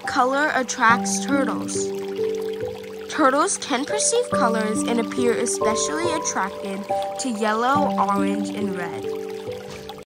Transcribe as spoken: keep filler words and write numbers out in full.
color attracts turtles? Turtles can perceive colors and appear especially attracted to yellow, orange, and red.